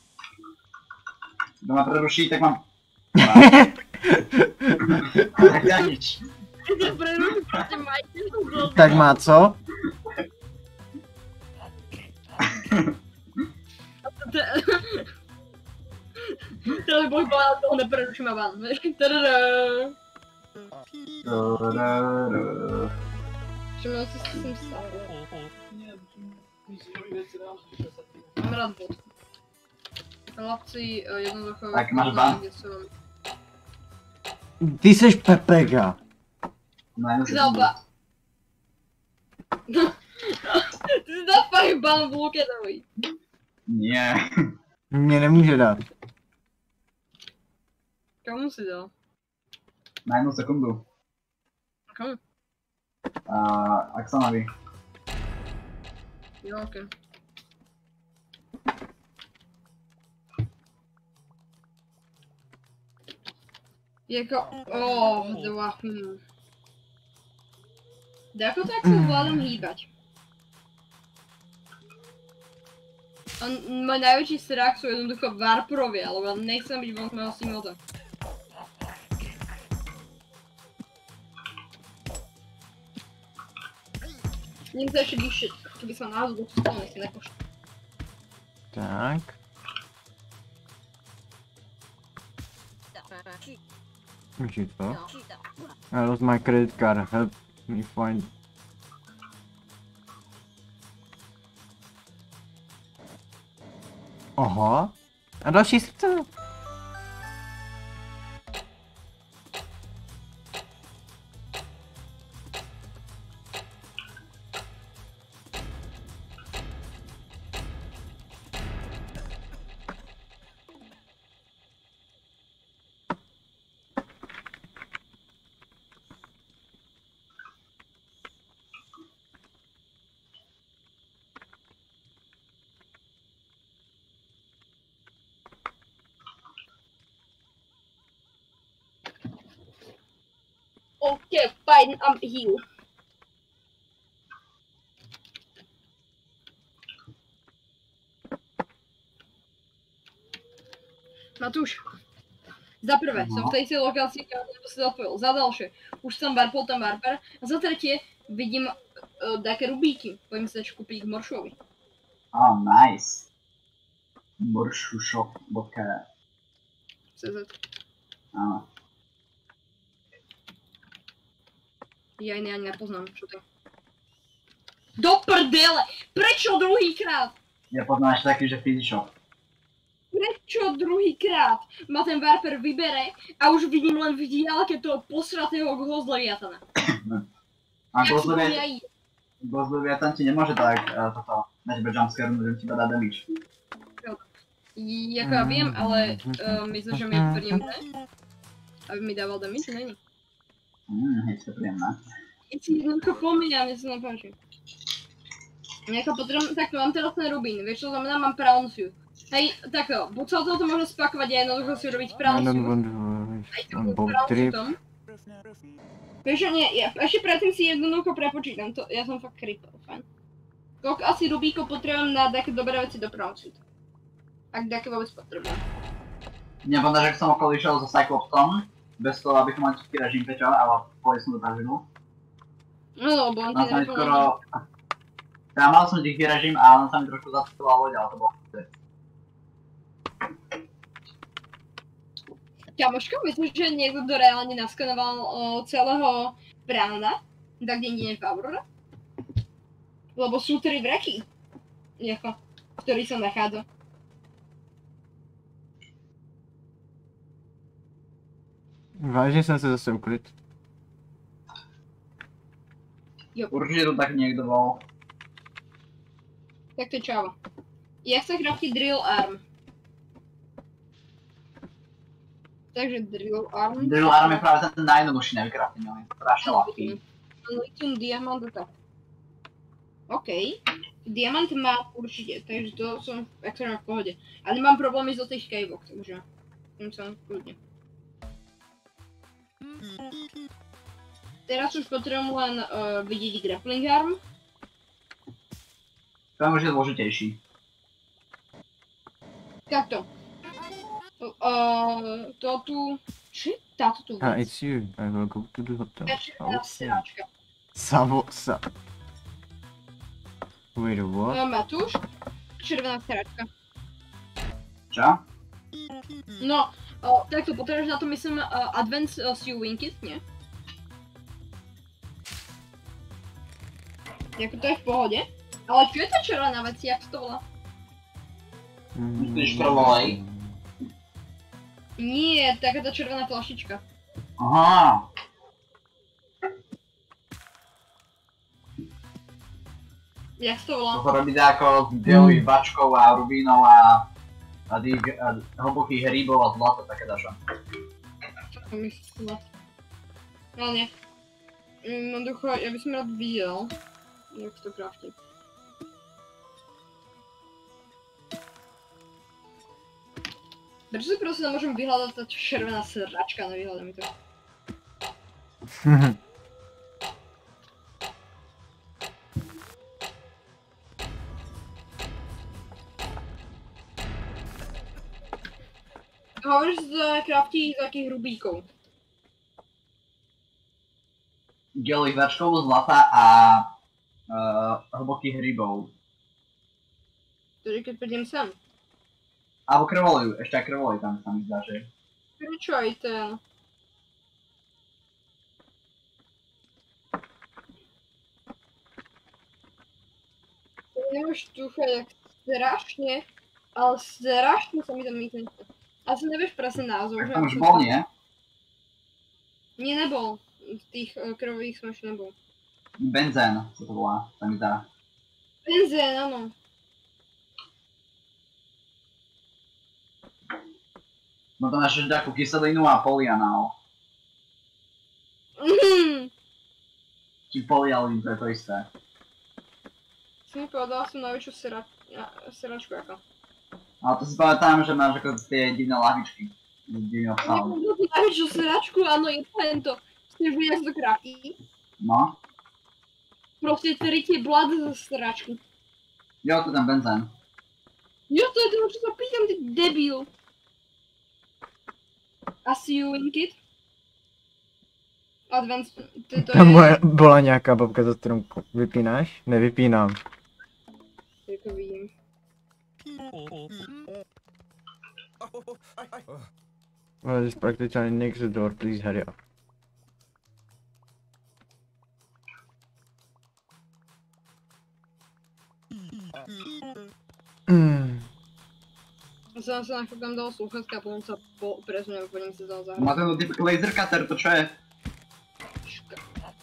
Kto ma preruší, tak mám... Tak ja nič. Tak má co? Teraz boj bola, toho nepreruším a vám. Tadadá. Všimnul si, co jsem stál. Mám rád bod. Chlapci, jednoducho... Tak máš ban? Ty seš Pepega. Najmä si Zalba. Ty si dal fakt ban v Luketovi. Nie. Mě nemůže dát. Komu si dal? Na jednu sekundu. Komu? Uh, Axonovi. Jo, okej. Jako, oh, dva, hm. Jako tak se zvládám hýbať. A môj najväčší strach sú jednoducho Warprovia, lebo nechcem byť von z mojho simulta. Idem sa ešte vyšiť, keby sa náhodou do toho nechci nepošli. Tak. Už je to. I lost my credit card, help me find. Aha. A další srdce. Okay, fine, I'm healed. Matúš, za prvé No. som v tej si lokácii, ktorú som si zapojil. Za ďalšie, už som varpol tam Warper. A za tretie, vidím uh, také rubíky. Poďme sa ešte kúpiť k Moršovi. Oh, nice. Moršushop bodka cé zet. áno. Ja ani ani nepoznám, čo to je. Do prdele! Prečo druhýkrát? Ja poznám ešte taký, že Physishop. Prečo druhýkrát ma ten Warper vybere a už vidím len v diálke toho posratého Ghost-Leviathana? A Jak si to ja Ghost-Leviathan ti nemôže tak uh, toto na tebe jumpscare-núť, že ti dá damage. Jako ja viem, ale uh, myslím, že mi je príjemné, aby mi dával damage, není. Mmm, hej, to je príjemné. Ja si jednoducho pomýňam, mne sa nepáči. Nejako potrebujem, tak mám teraz ten rubín, vieš čo znamená, mám Praunsiu. Hej, takto, buď sa toto môžem spakovať a jednoducho si urobiť I don't Praunsiu. want to Aj on takú boat Praunsiu trip. tom. Vieš čo, nie, ja ešte predtým si jednoducho prepočítam, to, ja som fakt kripel, fajn. Koľko asi rubíkov potrebujem na také dobré veci do Praunsiu. Ak také vôbec potrebujem. Mne povedal, že som okolo išiel so Cyclopsom, bez toho, aby som mal český režim pečo, ale povie som to tak žinu. No, lebo on Mal ti som mi nepomôže. skoro... Teda mal som tichý režim a on sa mi trošku zaspila loď, ale to bolo... Kamoško, myslíš, že niekto to reálne naskanoval o, celého Browna? Tak kde inde než v Aurora? Lebo sú tri vraky, jako, v ktorých sa nachádza. Vážně jsem se zase ukryt. Určite to tak niekto bol. Tak to je čáva. Jak sa krafti drill arm? Takže drill arm. Drill arm je práve ten najjednoduchší na vykraftenie, on je strašne ľahký. Lithium diamant tak. OK. Diamant má určite, takže to som extrémne v pohode. A nemám problémy zo tých cavok, takže tým som kľudne. Teraz už potrebujem len uh, vidieť grappling arm. To je možno zložitejší. Takto. Uh, to tu... Čo je táto tu Ah, vec? it's you. I will go to the hotel. Červená sráčka. Savosa. Wait, what? Uh, Matúš? Červená sráčka. Čo? No, uh, takto potrebuješ na to myslím uh, Advanced uh, Sewing Kit, nie? Jako to je v pohode. Ale čo je tá červená vec, jak to volá? Myslíš prvolej? Nie, taká tá červená flašička. Aha. Jak to To volá? sa robí ako s bielou bačkou a rubínou a, a tých a hlbokých hríbov a zlato, také dačo. To mi skúva. No nie. Jednoducho, já bych rád viděl, jak to kraftí. Proč si prostě nemůžeme vyhledat ta červená sračka, nevyhledám mi to. Hovoríš, že to kraftí z jakých hrubíků? Dělí verškovou zlata a uh, hlbokých rybov. Takže keď prídem sem. Alebo krvoloju, ešte aj krvoloj tam sa mi zdá, že. Prečo aj ten? To nemáš tucha, jak strašne, ale strašne sa mi tam mýtne. Asi nevieš presne názov, Tak že? tam už bol, nie? Nie, nebol. V tých uh, krvových som ešte nebol. Benzén sa to volá, sa mi zdá. Benzén, áno. No to máš takú kyselinu a polianál. Mhm. Či polialín, to je to isté. Si mi povedala som najväčšiu sera... seračku ako. Ale to si pamätám, že máš ako tie divné lahvičky. S divným obsahom. Nebudú tú najväčšiu seračku, áno, je to len to. Chceš vidieť to kraftí? No. Proste tritie blood zo seračky. Jo, to je ten benzén. Jo, to je to, čo sa pýtam, ty debil. Asi you in kit? Advanced, to, to Tam je... byla nějaká babka, za kterou vypínáš? Nevypínám. Jako vidím. Well, this is practically next door, please hurry up. Mm. Ja som sa na chvíľu tam dal slúchatka a potom sa po, presuniem, po ním si dal zahrať. Má ten typ laser cutter, to čo je? Ška.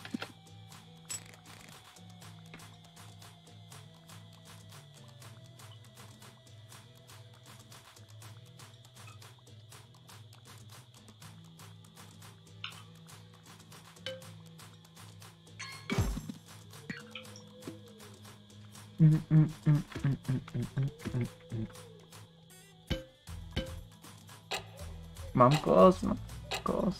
Mm, mm, mm, mm, mm, mm, mm, mm. Mám kos, mám kos.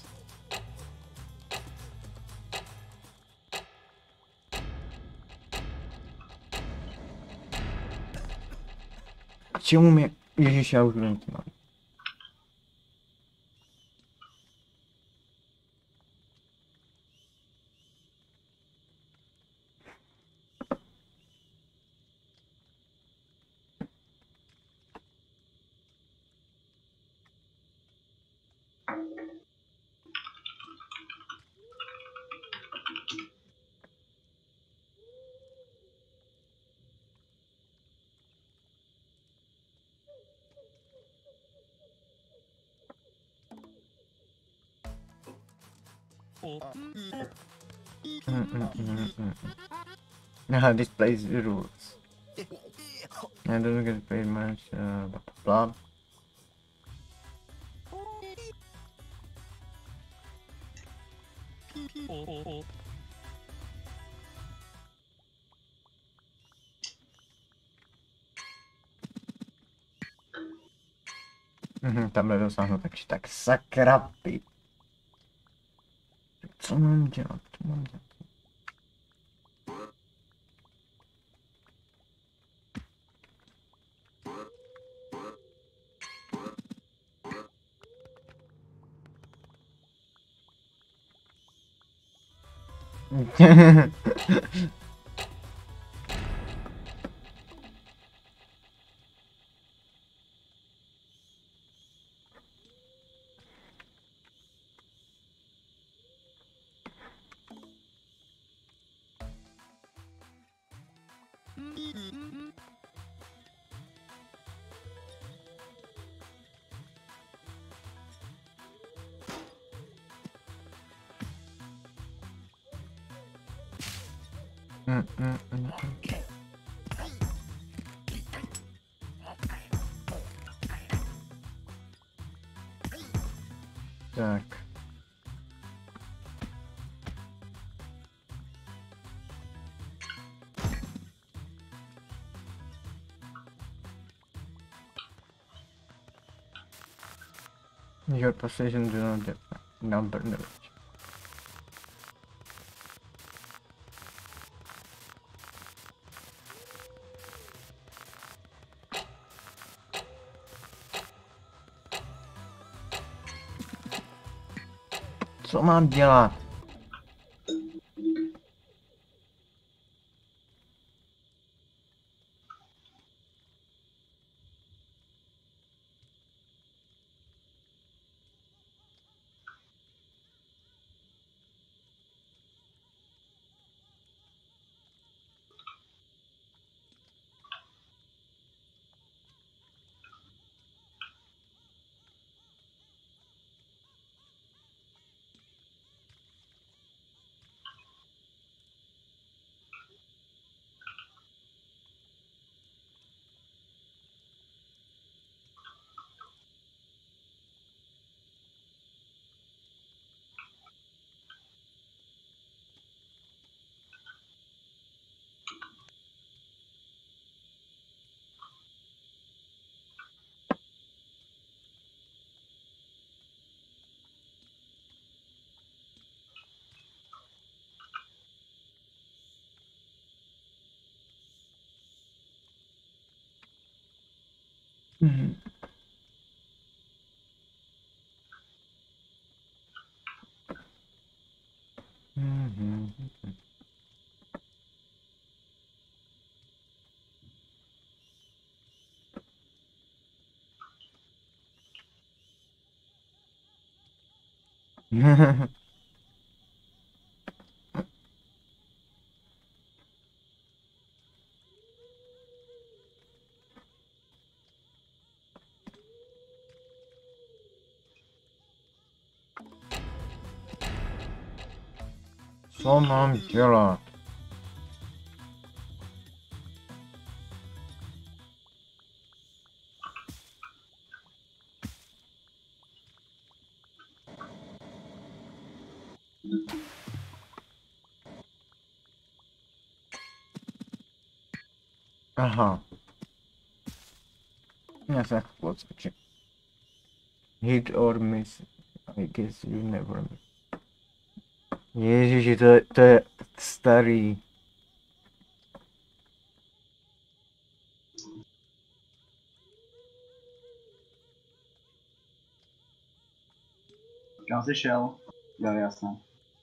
K čemu mě... Ježiš, já už vím, co mám. Mm, mm, mm, mm. Aha, this plays the rules. I don't get paid much, uh, blah blah blah. Mhm, tam nedosáhnu, takže tak sakra pít. Co mám dělat, co mám dělat? Mm, mm, mm, mm. Tak. Your possession do not have number knowledge. Co mám dělat? Mhm. Mhm. Co mám dělat? Aha. Já se jako odskočím. Hit or miss. I guess you never miss. Ježiši, to je, to je starý. Kam jsi šel? Jo, jasně.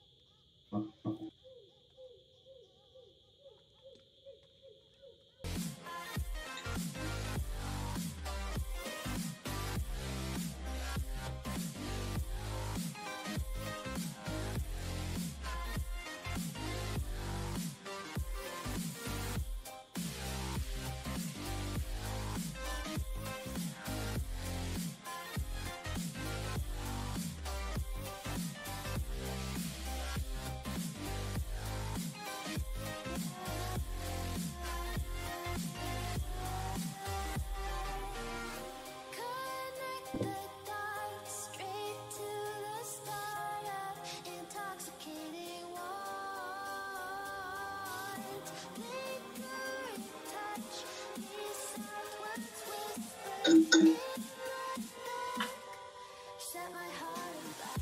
Set my heart on fire.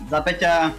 Za Peťa.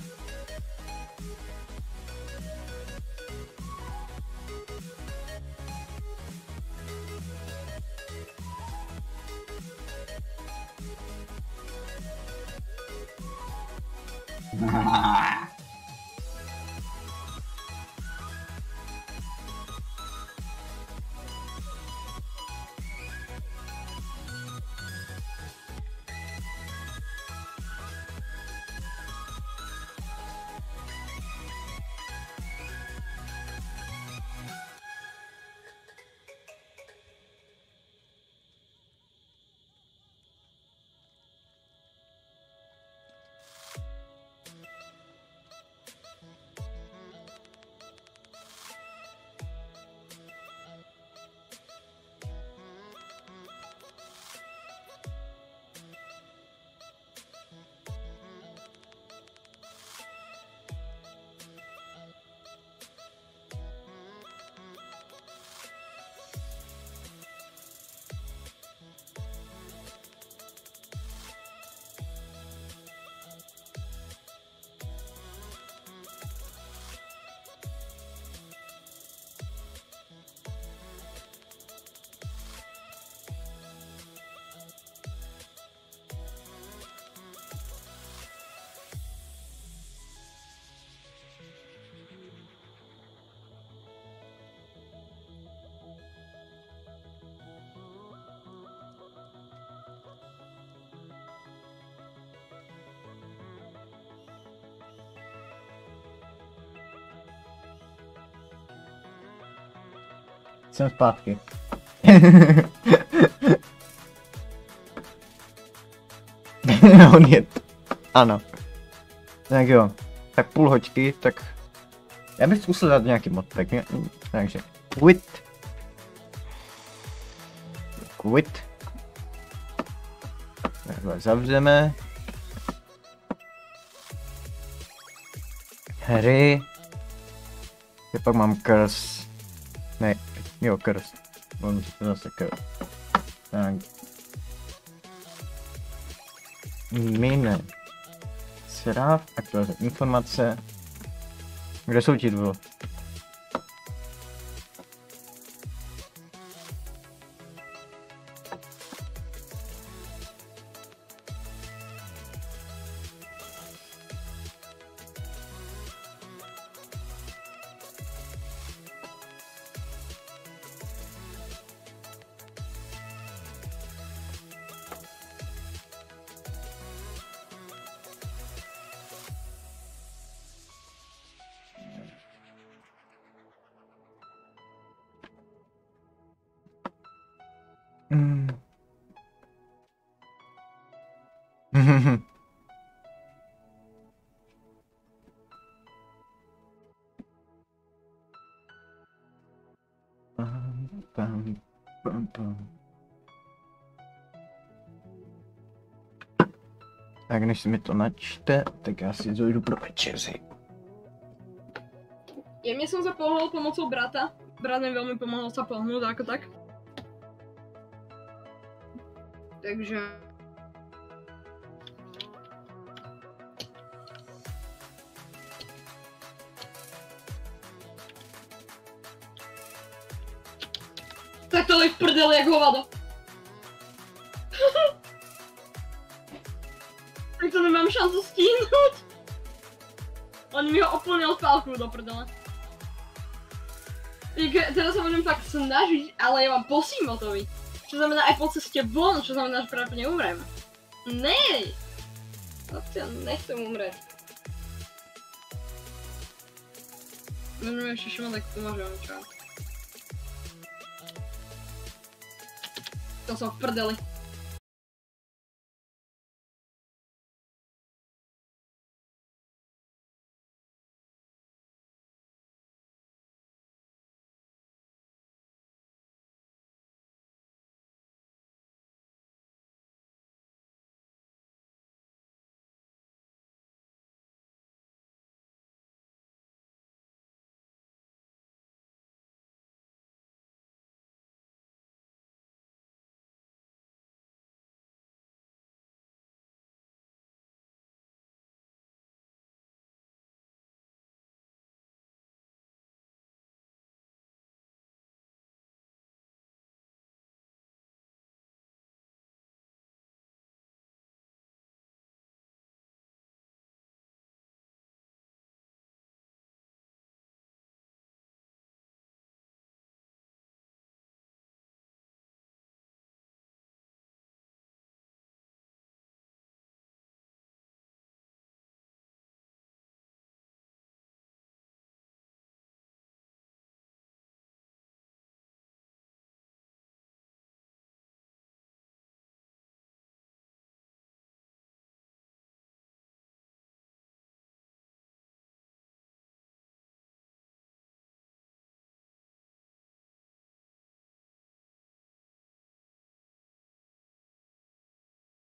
Jsem zpátky. On je... Ano. Tak jo. Tak půl hoďky, tak... Já bych zkusil dát nějaký mod, tak mě... Takže... Quit. Quit. Takhle zavřeme. Hry. Já pak mám curse. Ne, jo, curse. Mám zase curse. Tak. Mine. Sráv, aktualizace informace. Kde jsou ti dvou? Mm. pam, pam, pam, pam. Tak než si mi to načte, tak já si dojdu pro večeři. Jemně jsem se pohnul pomocou brata. Brat mi velmi pomohl se pohnout, jako tak. Takže... Tak to je v prdeli jak hovado. Tak to nemám šancu stihnout. On mi ho oplnil pálku do prdele. Teraz sa budem fakt snažiť, ale ja mám posímotový. Čo znamená aj po ceste von, čo znamená, že práve neumrem. Nej! No ja nechcem umrieť. Môžeme ešte šimať, tak pomôžem, čo? To som v prdeli.